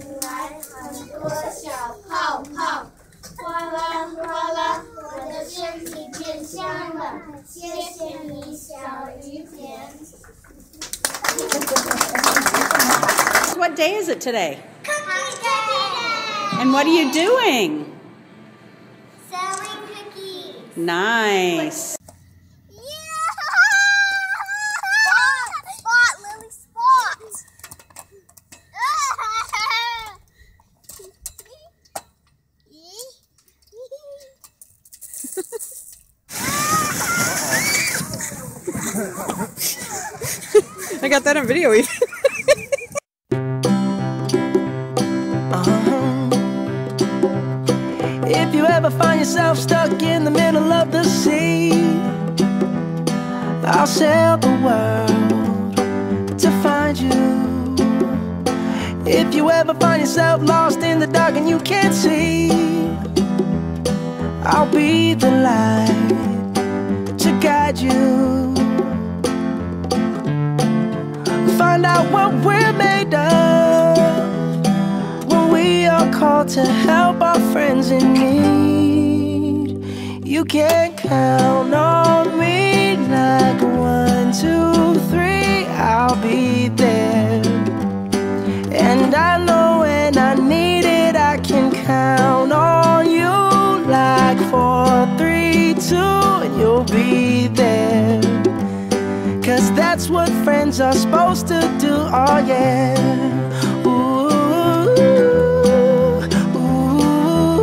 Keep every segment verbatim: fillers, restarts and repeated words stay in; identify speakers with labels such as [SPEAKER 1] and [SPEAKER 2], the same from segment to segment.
[SPEAKER 1] 来很多小泡泡，哗啦哗啦，我的身体变香了。谢谢你，小鱼田。
[SPEAKER 2] What day is it today?
[SPEAKER 1] Cookie day!
[SPEAKER 2] And what are you doing?
[SPEAKER 1] Selling cookies.
[SPEAKER 2] Nice. I got that on video even.
[SPEAKER 3] uh-huh. If you ever find yourself stuck in the middle of the sea, I'll sail the world to find you. If you ever find yourself lost in the dark and you can't see, I'll be the light to guide you. Find out what we're made of when we are called to help our friends in need. You can count on me like one, two, three, I'll be there. And I know when I need it, I can count on you like four, three, two, and you'll be there. Cause that's what friends are supposed to do, oh yeah. Ooh, ooh,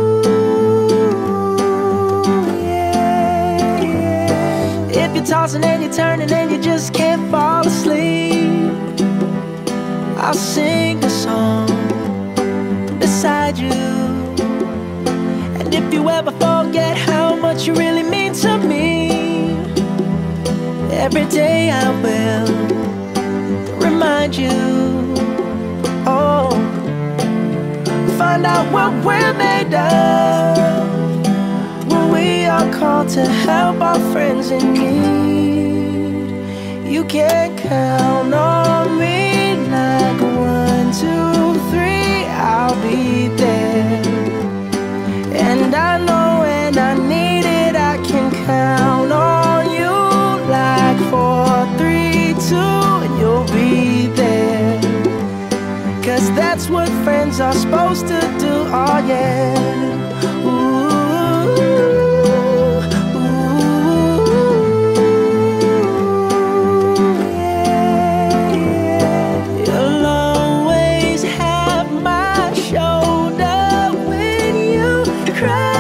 [SPEAKER 3] yeah, yeah. If you're tossing and you're turning and you just can't fall asleep, I'll sing a song beside you. And if you ever forget how much you really mean to me, every day I will remind you. Oh, find out what we're made of when we are called to help our friends in need. You can count on me like one, two, three, I'll be there. And I know when I need it, I can count on you like four, three, two, and you'll be there. Cause that's what friends are supposed to do, oh yeah. Ooh, ooh, yeah, yeah. You'll always have my shoulder when you cry.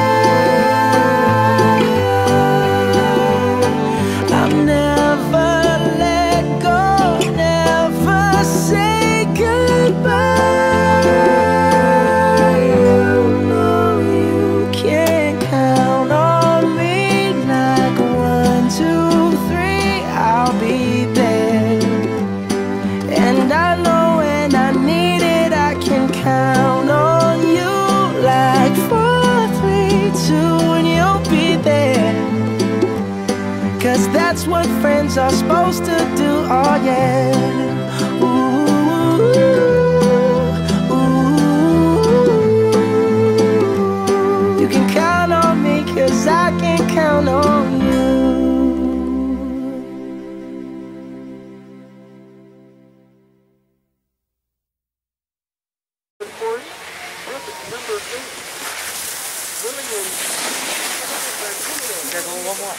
[SPEAKER 3] Cause that's what friends are supposed to do, oh yeah. Ooh, ooh. You can count on me cause I can count on you.
[SPEAKER 4] One more.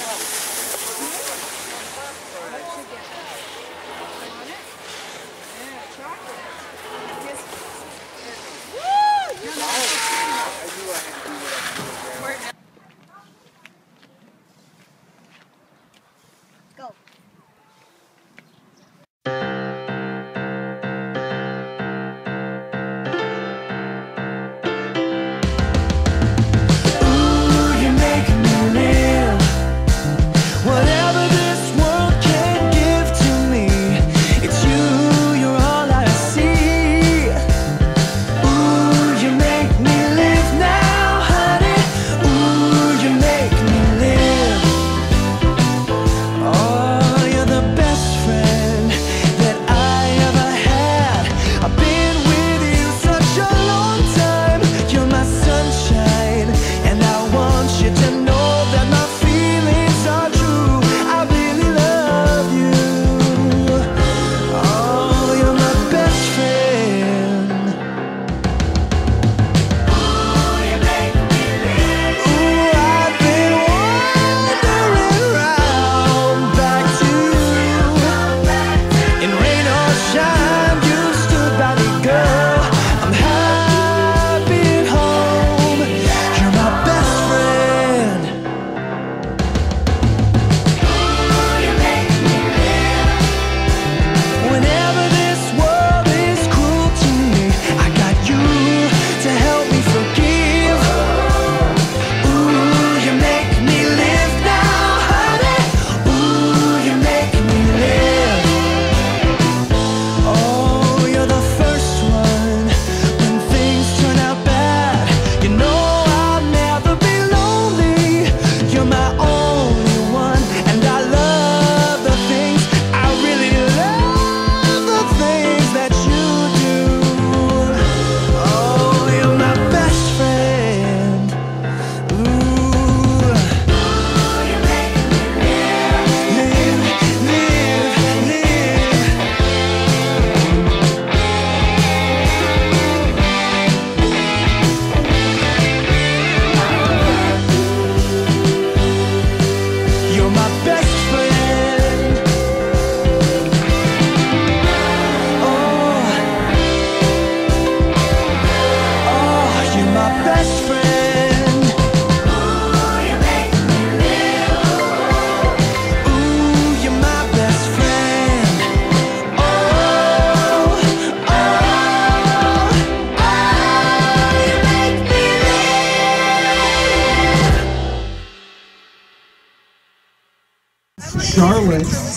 [SPEAKER 1] Go.
[SPEAKER 3] Whatever this world can give to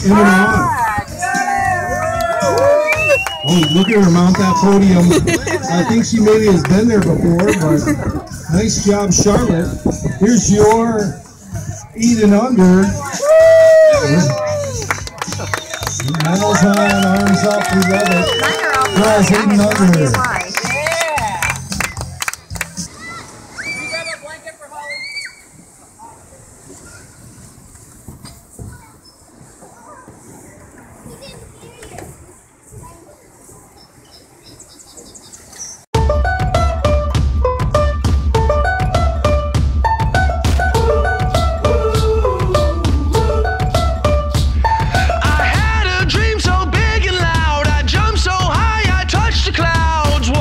[SPEAKER 4] in and on. Oh, look at her mount that podium. I think she maybe has been there before, but nice job, Charlotte. Here's your eight and under. Medals on, arms up, we love it. Girls, eight and under.
[SPEAKER 3] I had a dream so big and loud, I jumped so high I touched the clouds.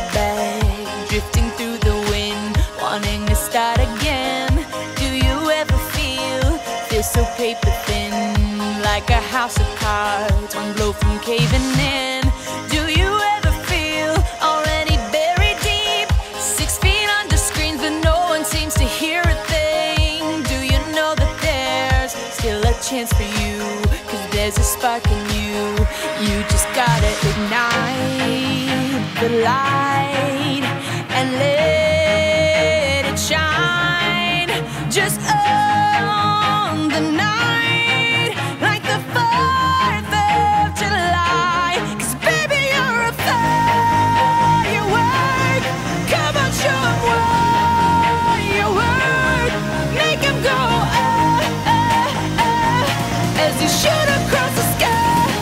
[SPEAKER 3] bag, drifting through the wind, wanting to start again. Do you ever feel, feel so paper thin, like a house of cards, one blow from caving in? Do you ever feel already buried deep, six feet under screens but no one seems to hear a thing? Do you know that there's still a chance for you, cause there's a spark in you? You just gotta ignite the light and let it shine. Just own the night like the fourth of July. Cause baby, you're a firework. Come on, show 'em what you work. Make 'em go ah, ah, ah, as you shoot across the sky.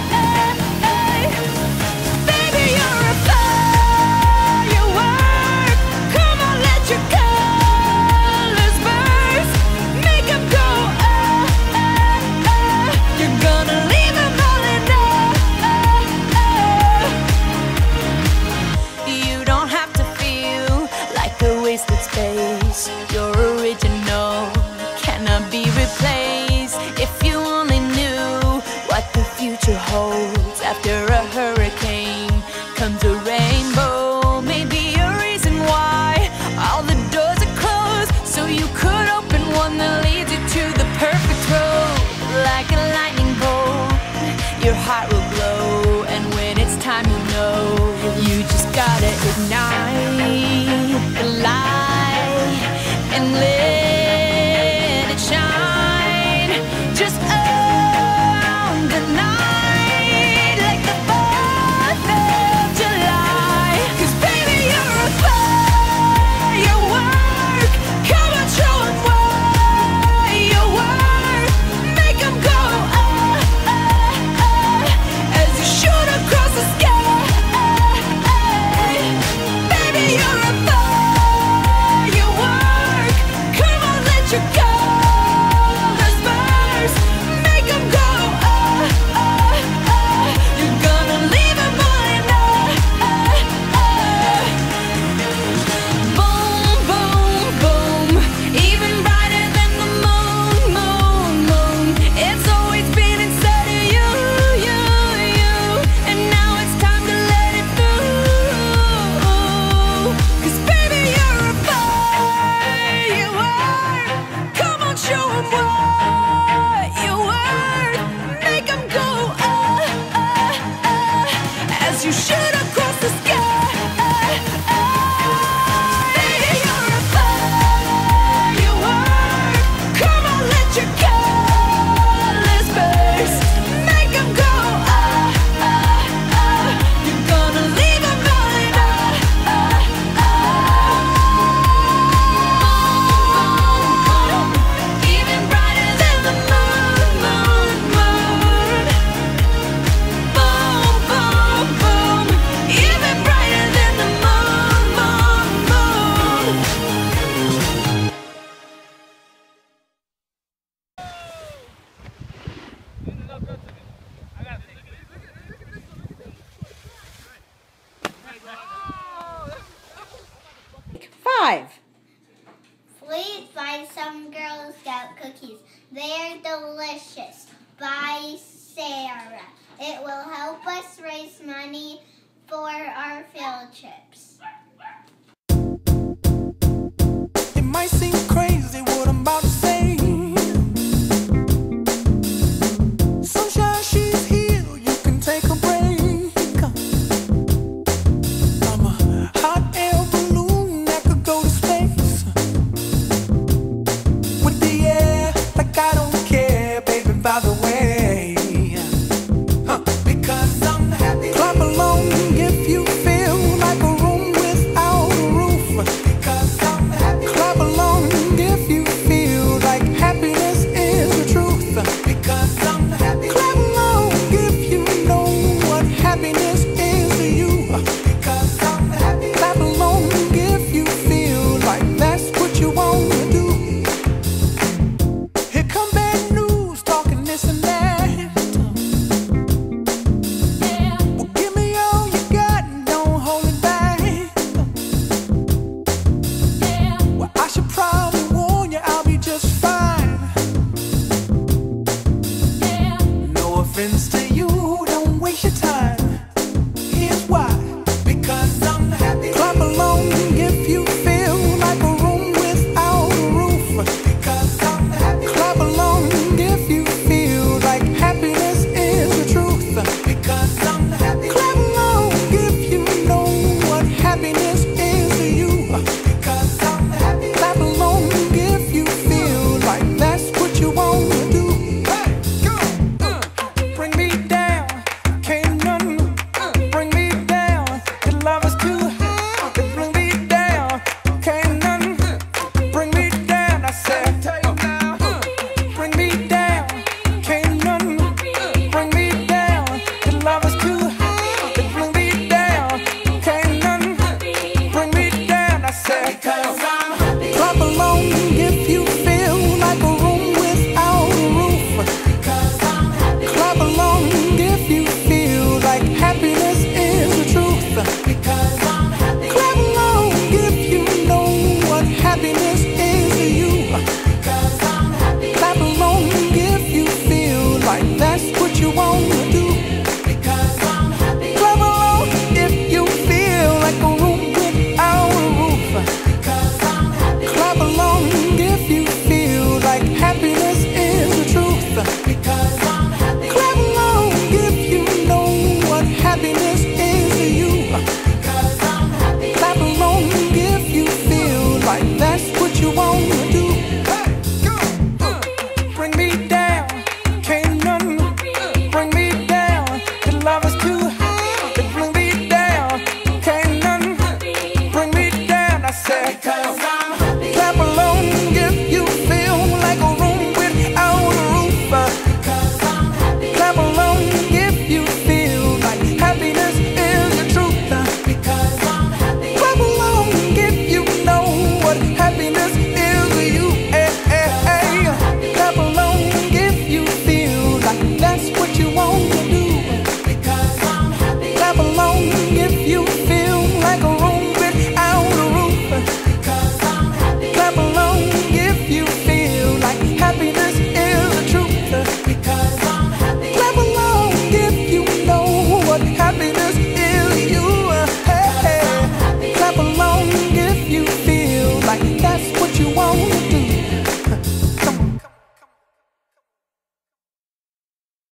[SPEAKER 3] Baby, you're a firework. Come on, let your colors burst. Make 'em go ah, ah, ah. You're gonna leave 'em all in awe. You don't have to feel like a wasted space. You're original, cannot be replaced. If you only knew what the future holds. After a hurricane comes a rainbow. Maybe a reason why all the doors are closed, so you could open one that leads you to the perfect road. Like a lightning bolt, your heart will glow, and when it's time you know, you just gotta ignite the light and let it shine. Just own the night like the fourth of July. Cause baby, you're a firework. Come on, show 'em what you work. Make 'em go ah, ah, ah, as you shoot across the sky. Baby, you're a firework. Come on, let your colors burst. Make 'em go ah, ah, ah. You're gonna leave 'em all in awe. Boom, boom, boom. Even brighter than the moon, moon, moon. It's always been inside of you, you, you. And now it's time to let it through. Cause baby, you're a firework. Come on, show 'em what you worth. Make 'em go ah, ah, ah, as you shoot across the sky. Baby, you're a firework. Come on, let your colors burst. Make 'em go ah, ah, ah. You're gonna leave 'em all in awe. Even brighter than the moon, moon, moon. Boom, boom, boom. Even brighter than the moon, moon, moon.
[SPEAKER 2] Five.
[SPEAKER 1] Please buy some Girl Scout cookies. They're delicious. By Sarah. It will help us raise money for our field trips.
[SPEAKER 3] It might seem crazy what I'm about to say. Sunshine, she's here, you can take a break. I'm a hot air balloon that could go to space. With the air, like I don't care, baby, by the way. Huh. Because I'm happy. Clap along if you feel like a room because I'm happy. Clap along if you feel like a room without a roof. Because I'm happy. Clap along if you feel like happiness is the truth. Because I'm happy. Clap along if you know what happiness is to you. Because I'm happy. Clap along if you feel like that's what you want to do. Because I'm happy. Clap along if you feel like a room without a roof. Because I'm happy. Clap along if you feel like happiness is the truth. Because I'm happy. Clap along if you know what happiness is to you. Because I'm happy. Clap along if you feel like that's what you want to do. Bring me down, can't none bring me down. The love is too high to bring me down. Can't none bring me down. I said, because I'm happy. Clap along if you feel like a room without a roof. Because I'm happy. Clap along if you feel like happiness is the truth. Because I'm happy. Clap along if you know what happiness is to you. Hey, hey, hey. Clap along if you feel like that's what you want to do. Because I'm happy. Clap along if you feel like a room without a roof. Because I'm happy. Clap along if you feel like happiness is the truth. Because I'm happy. Clap along if you know what happiness is to you. Hey, hey. Clap along if you feel like that's what you want.